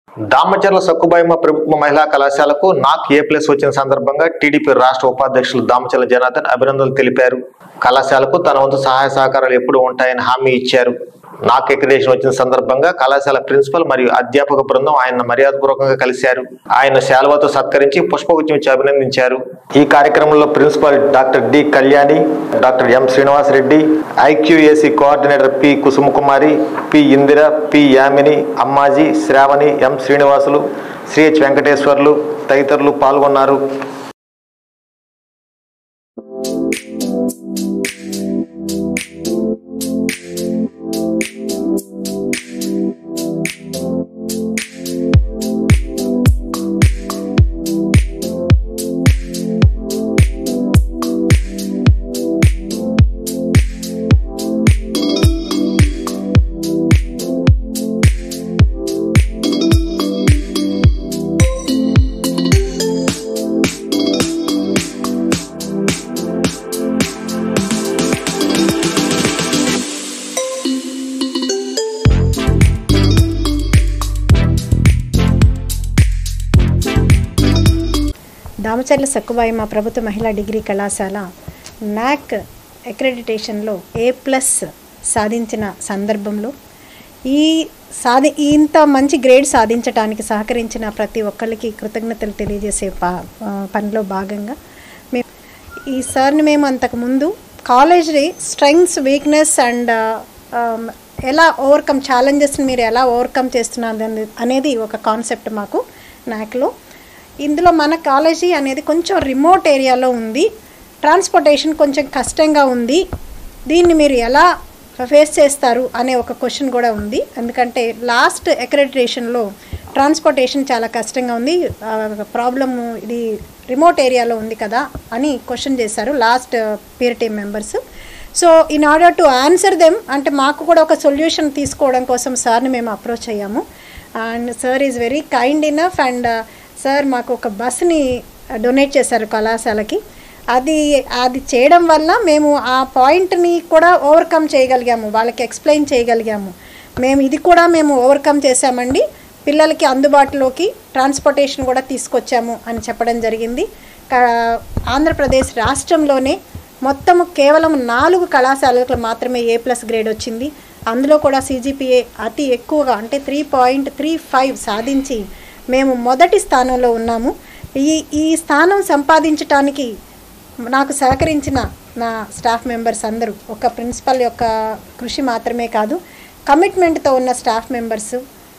దామచర్ల సక్కుబాయమ్మ ప్రభుత్వ మహిళా కళాశాలకు నాక్ ఏ+ వచ్చిన సందర్భంగా టీడీపీ రాష్ట్ర ఉపాధ్యక్షులు దామచర్ల జనార్దన్ అభినందనలు తెలిపారు. కళాశాలకు తన వంతు సహాయ సహకారాలు ఎప్పుడూ ఉంటాయని హామీ ఇచ్చారు. నాక్ అక్రిడిటేషన్ వచ్చిన సందర్భంగా కళాశాల ప్రిన్సిపల్ మరియు అధ్యాపక బృందం ఆయన మర్యాదపూర్వకంగా కలిశారు. ఆయన శాలువాతో సత్కరించి పుష్పగుచ్చం ఇచ్చి అభినందించారు. ఈ కార్యక్రమంలో principal doctor D Kalyani, doctor M Srinivasa Reddy, IQAC coordinator P Kusumakumari, P Indira, P Yamini, Ammaji, Sravani, M Srinivasulu, Sri H Venkateswarlu తదితరులు పాల్గొన్నారు. దామచర్ల సక్కుబాయమ్మ ప్రభుత్వ మహిళా డిగ్రీ కళాశాల నాక్ అక్రెడిటేషన్లో A+ సాధించిన సందర్భంలో ఇంత మంచి గ్రేడ్ సాధించడానికి సహకరించిన ప్రతి ఒక్కరికి కృతజ్ఞతలు తెలియజేసే పనిలో భాగంగా ఈ సార్ని మేము అంతకుముందు కాలేజ్ స్ట్రెంగ్స్, వీక్నెస్ అండ్ ఎలా ఓవర్కమ్ ఛాలెంజెస్ని మీరు ఎలా ఓవర్కమ్ చేస్తున్నారు అనేది ఒక కాన్సెప్ట్ మాకు నాక్లో. ఇందులో మన కాలేజీ అనేది కొంచెం రిమోట్ ఏరియాలో ఉంది, ట్రాన్స్పోర్టేషన్ కొంచెం కష్టంగా ఉంది, దీన్ని మీరు ఎలా ఫేస్ చేస్తారు అనే ఒక క్వశ్చన్ కూడా ఉంది. ఎందుకంటే లాస్ట్ అక్రెడిటేషన్లో ట్రాన్స్పోర్టేషన్ చాలా కష్టంగా ఉంది, ప్రాబ్లము ఇది రిమోట్ ఏరియాలో ఉంది కదా అని క్వశ్చన్ చేశారు last peer team members. So in order to answer them, అంటే మాకు కూడా ఒక సొల్యూషన్ తీసుకోవడం కోసం సార్ని మేము అప్రోచ్ అయ్యాము. And sir is very kind enough and sir మాకు ఒక బస్ని డొనేట్ చేశారు కళాశాలకి. అది చేయడం వల్ల మేము ఆ పాయింట్ని కూడా ఓవర్కమ్ చేయగలిగాము, వాళ్ళకి ఎక్స్ప్లెయిన్ చేయగలిగాము. ఇది కూడా మేము ఓవర్కమ్ చేశామండి, పిల్లలకి అందుబాటులోకి ట్రాన్స్పోర్టేషన్ కూడా తీసుకొచ్చాము అని చెప్పడం జరిగింది. ఆంధ్రప్రదేశ్ రాష్ట్రంలోనే మొత్తము కేవలం 4 కళాశాలలకు మాత్రమే A+ గ్రేడ్ వచ్చింది. అందులో కూడా CGPA అతి ఎక్కువగా అంటే 3.35 సాధించి మేము మొదటి స్థానంలో ఉన్నాము. ఈ స్థానం సంపాదించడానికి నాకు సహకరించిన నా స్టాఫ్ మెంబర్స్ అందరూ, ఒక ప్రిన్సిపల్ యొక్క కృషి మాత్రమే కాదు, కమిట్మెంట్తో ఉన్న స్టాఫ్ మెంబర్స్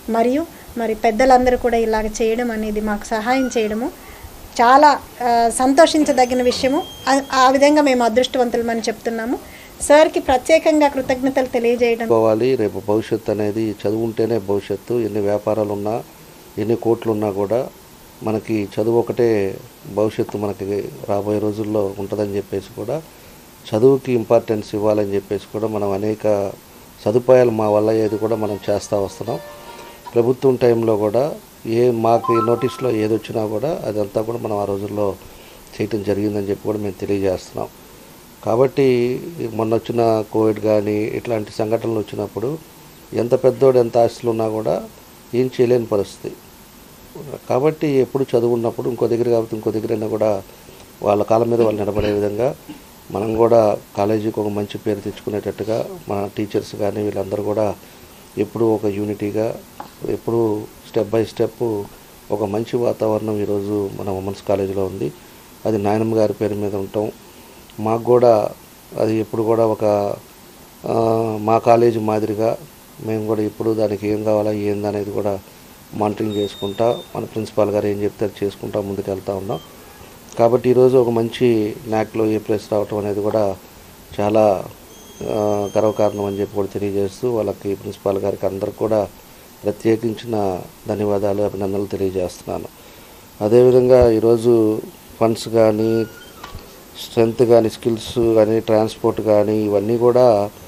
మరి పెద్దలందరూ కూడా ఇలాగ చేయడం అనేది, మాకు సహాయం చేయడము చాలా సంతోషించదగిన విషయము. ఆ విధంగా మేము అదృష్టవంతులమని చెప్తున్నాము. సార్కి ప్రత్యేకంగా కృతజ్ఞతలు తెలియజేయడం. రేపు భవిష్యత్తు అనేది చదువుంటేనే భవిష్యత్తు. ఎన్ని వ్యాపారాలు ఉన్నా, ఎన్ని కోట్లు ఉన్నా కూడా మనకి చదువు ఒకటే భవిష్యత్తు మనకి రాబోయే రోజుల్లో ఉంటుందని చెప్పేసి కూడా చదువుకి ఇంపార్టెన్స్ ఇవ్వాలని చెప్పేసి కూడా మనం అనేక సదుపాయాలు మా వల్ల ఏది కూడా మనం చేస్తూ వస్తున్నాం. ప్రభుత్వం టైంలో కూడా మాకు నోటీస్లో ఏది వచ్చినా కూడా అదంతా కూడా మనం ఆ రోజుల్లో చేయటం జరిగిందని చెప్పి కూడా మేము తెలియజేస్తున్నాం. కాబట్టి మొన్న వచ్చిన కోవిడ్ కానీ ఇట్లాంటి సంఘటనలు వచ్చినప్పుడు ఎంత పెద్దోడు ఎంత ఆస్తులు ఉన్నా కూడా ఏం చేయలేని పరిస్థితి. కాబట్టి ఎప్పుడు చదువున్నప్పుడు ఇంకో దగ్గర కాబట్టి ఇంకో దగ్గరైనా కూడా వాళ్ళ కాళ్ళ మీద వాళ్ళు నిలబడే విధంగా మనం కూడా కాలేజీకి ఒక మంచి పేరు తెచ్చుకునేటట్టుగా మన టీచర్స్ కానీ వీళ్ళందరూ కూడా ఎప్పుడు ఒక యూనిటీగా, ఎప్పుడు స్టెప్ బై స్టెప్ ఒక మంచి వాతావరణం ఈరోజు మన ఉమెన్స్ కాలేజీలో ఉంది. అది నాయనమ్మ గారి పేరు మీద ఉంటాం. మాకు కూడా అది ఎప్పుడు కూడా ఒక మా కాలేజీ మాదిరిగా మేము కూడా ఇప్పుడు దానికి ఏం కావాలా ఏందనేది కూడా మానిటరింగ్ చేసుకుంటా, మన ప్రిన్సిపాల్ గారు ఏం చెప్తారు చేసుకుంటా ముందుకు వెళ్తూ ఉన్నాం. కాబట్టి ఈరోజు ఒక మంచి నాక్లో A+ రావటం అనేది కూడా చాలా గర్వకారణం అని చెప్పి కూడా తెలియజేస్తూ వాళ్ళకి ప్రిన్సిపాల్ గారికి అందరికి కూడా ప్రత్యేకించిన ధన్యవాదాలు, అభినందనలు తెలియజేస్తున్నాను. అదేవిధంగా ఈరోజు ఫండ్స్ కానీ, స్ట్రెంత్ కానీ, స్కిల్స్ కానీ, ట్రాన్స్పోర్ట్ కానీ ఇవన్నీ కూడా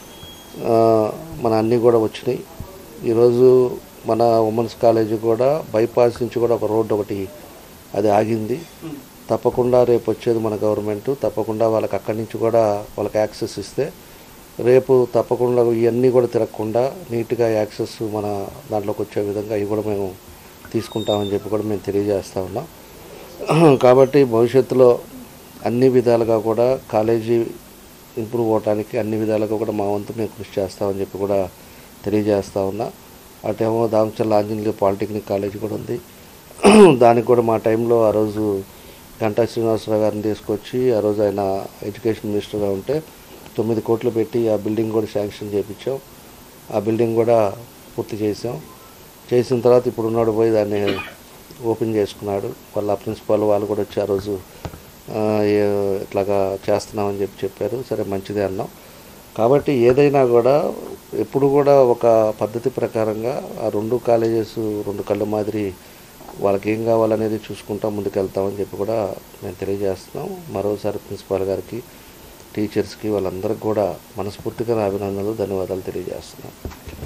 మన అన్నీ కూడా వచ్చినాయి. ఈరోజు మన ఉమెన్స్ కాలేజీ కూడా బైపాస్ నుంచి కూడా ఒక రోడ్డు ఒకటి అది ఆగింది. తప్పకుండా రేపు వచ్చేది మన గవర్నమెంట్, తప్పకుండా వాళ్ళకి అక్కడి నుంచి కూడా వాళ్ళకి యాక్సెస్ ఇస్తే రేపు తప్పకుండా ఇవన్నీ కూడా తిరగకుండా నీట్గా యాక్సెస్ మన దాంట్లోకి వచ్చే విధంగా ఇవి కూడా మేము తీసుకుంటామని చెప్పి కూడా మేము తెలియజేస్తూ ఉన్నాం. కాబట్టి భవిష్యత్తులో అన్ని విధాలుగా కూడా కాలేజీ ఇంప్రూవ్ అవడానికి అన్ని విధాలుగా కూడా మా వంతు మేము కృషి చేస్తామని చెప్పి కూడా తెలియజేస్తూ ఉన్నా. అటేమో దామచర్ల ఆంజనేయ పాలిటెక్నిక్ కాలేజీ కూడా ఉంది. దానికి కూడా మా టైంలో ఆ రోజు గంటా శ్రీనివాసరావు గారిని తీసుకొచ్చి ఆ రోజు ఆయన ఎడ్యుకేషన్ మినిస్టర్గా ఉంటే 9 కోట్లు పెట్టి ఆ బిల్డింగ్ కూడా శాంక్షన్ చేయించాం. ఆ బిల్డింగ్ కూడా పూర్తి చేసాం. చేసిన తర్వాత ఇప్పుడు ఉన్నాడు పోయి దాన్ని ఓపెన్ చేసుకున్నాడు. వాళ్ళ ప్రిన్సిపాల్ వాళ్ళు కూడా వచ్చి ఆ రోజు ఇట్లాగా చేస్తున్నామని చెప్పారు. సరే మంచిదే అన్నాం. కాబట్టి ఏదైనా కూడా ఎప్పుడు కూడా ఒక పద్ధతి ప్రకారంగా ఆ 2 కాలేజెస్ 2 కళ్ళు మాదిరి వాళ్ళకి ఏం కావాలనేది చూసుకుంటా ముందుకెళ్తామని చెప్పి కూడా మేము తెలియజేస్తున్నాం. మరోసారి ప్రిన్సిపాల్ గారికి, టీచర్స్కి, వాళ్ళందరికీ కూడా మనస్ఫూర్తిగా అభినందనలు, ధన్యవాదాలు తెలియజేస్తున్నాం.